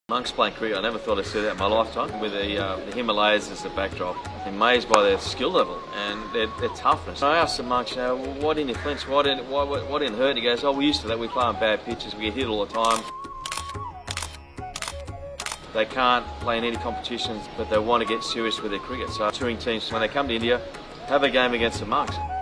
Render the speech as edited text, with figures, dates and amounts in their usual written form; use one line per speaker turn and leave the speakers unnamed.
Monks playing cricket, I never thought I'd see that in my lifetime, with the Himalayas as the backdrop. I'm amazed by their skill level and their toughness. I asked the monks, you know, why didn't you flinch, why didn't it hurt? And he goes, oh, we're used to that, we play on bad pitches, we get hit all the time. They can't play in any competitions, but they want to get serious with their cricket. So touring teams, when they come to India, have a game against the monks.